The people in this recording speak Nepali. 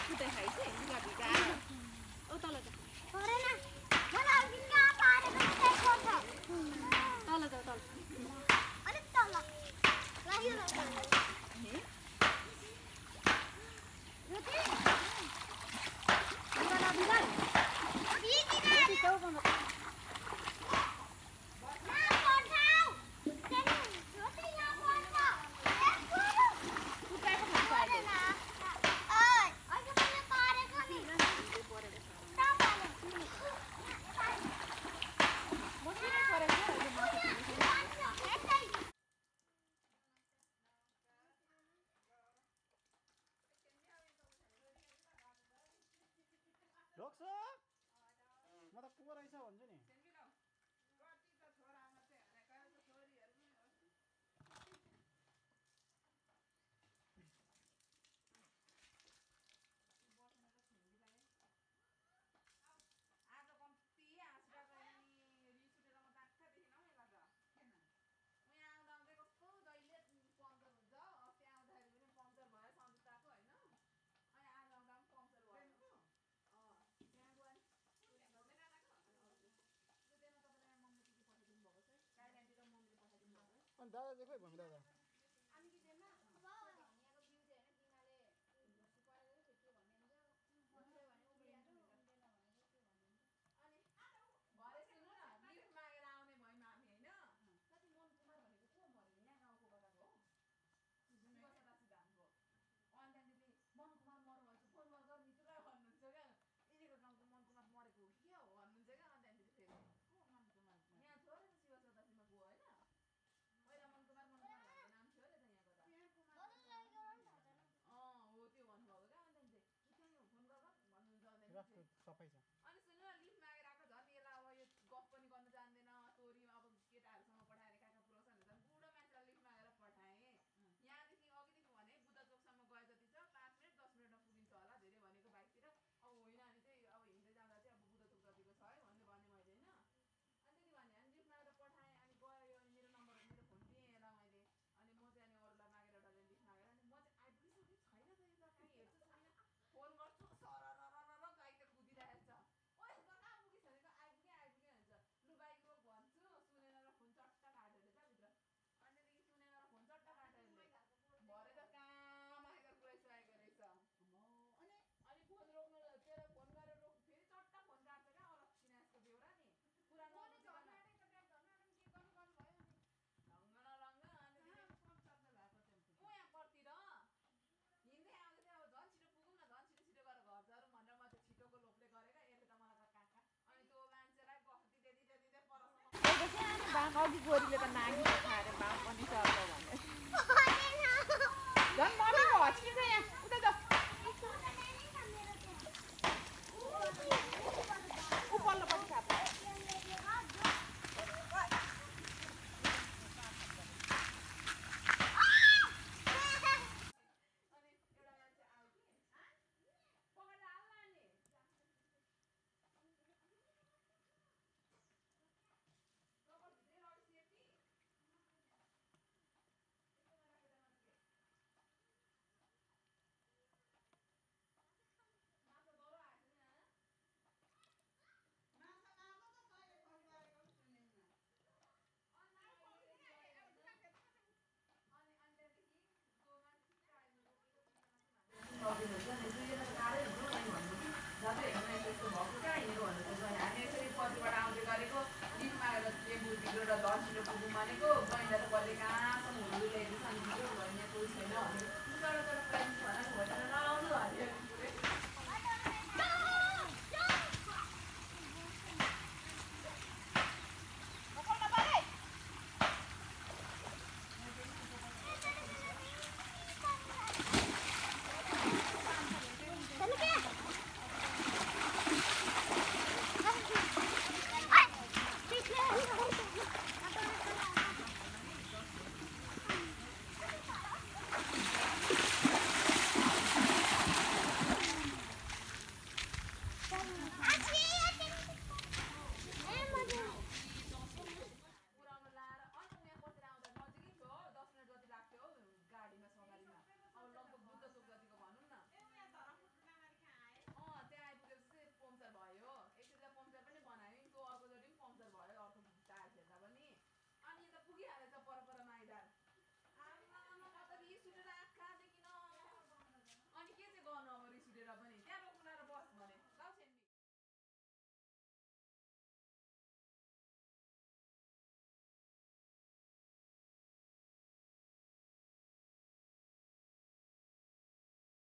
कुटे खाइ चाहिँ लुगा भिगा ओ तल जा परेन मलाई भिगा पारेको चाहिँ कोठ तल जा तल अलिक तल लाग्यो ल हे यो चाहिँ लुगा भिगा भिगिन त्यो बन्द ढोक्छ म त को रहेछ भन्छु नि अनि दादा चाहिँ खोइ भमी दादा सफाइ छ अनि सुन्नु लिफ मागेर आएको झन् यसलाई अब यो गफ पनि गर्न जान्दैन तोरी अब केटाहरूसँग पठाएर काका पुऱ्याउँछ भने झन् बुढो मान्छेलाई लिफ मागेर पठाएँ यहाँदेखि अघिदेखि भने बुद्ध चोकसम्म गए जति छ 5 मिनट 10 मिनटमा पुगिन्छ होला धेरै भनेको बाइकतिर अब होइन अनि चाहिँ अब हिँड्दै जाँदा चाहिँ अब बुद्ध चोक जतिको छ है भन्ने भने मैले होइन अनि त्यति भने अनि लिफ मागेर पठाएँ अनि गयो अनि मेरो नम्बर मेरो फोन दिएँ यसलाई मैले अनि म चाहिँ अनि अरूलाई मागेर एउटा लिफ मागेर अनि म चाहिँ आइपुगिसकेँ छैन त यो त कहीँ हेर्छु छैन फोन गर्छु सरर गाई त कुदिरहेको छ ओइ कहाँ पुगिस् भनेको आइपुगेँ भन्छ लु बाइक रोक भन्छु सुनेन र फोन चट्ट काटेर क्या भित्र अनि त्यहाँदेखि सुनेन र फोन चट्ट काटेर भरे त कहाँ माइगर पुऱ्याइसकेको रहेछ अनि फोन रोक्नु तेरो फोन गरेर रोक फेरि चट्ट फोन काट्छ क्या अलक्षिना यस्तो बेहोरा नि पुरानो ढङ्ग अनि यहाँ पर्तिर हिँड्दै आउँदै चाहिँ अब झन् छिटो पुगौँ न झन् छिटो गरेर घर जाउँ भनेर म चाहिँ छिटोको लोभले गरेको यसले त मलाई काका अनि त्यो मान्छेलाई गफ्ती दिँदै परसम्म बाम अघि गोरीले त नानी खाएर बाम पनि सर्छ भने झन् मम्मी हस्किन्छ यहाँ उता जाऊ उपल्लोपट्टि खाएको हामी यसरी पछिबाट आउँदै गरेको लिफ मागेर टेम्पो बिग्रेर 10 किलो पुग्नु भनेको बहिनीलाई